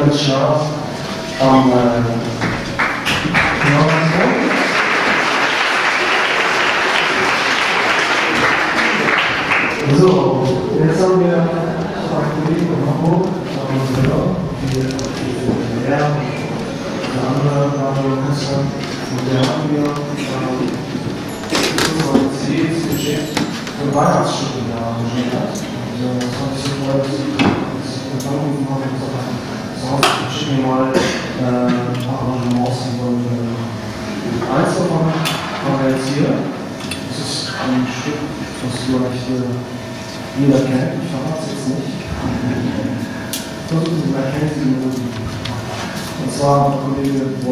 jedes Jahr am so, jetzt haben wir zwei Kollegen in Hamburg, die andere Radioorchester, und der haben wir unsere CDs geschickt für Weihnachtsstücke da arrangiert. Das fand ich so toll, dass ich angerufen habe und gesagt habe, so, schick mir mal ein paar Arrangements. Eins davon haben wir jetzt hier. Das ist ein Stück, was vielleicht jeder kennt. Ich verrate es jetzt nicht. Versuchen Sie mal, kennt die Melodie. Und zwar Kollege